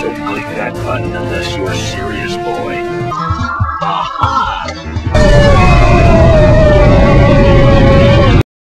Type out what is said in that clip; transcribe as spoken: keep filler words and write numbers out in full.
Don't click that button unless you're serious, boy.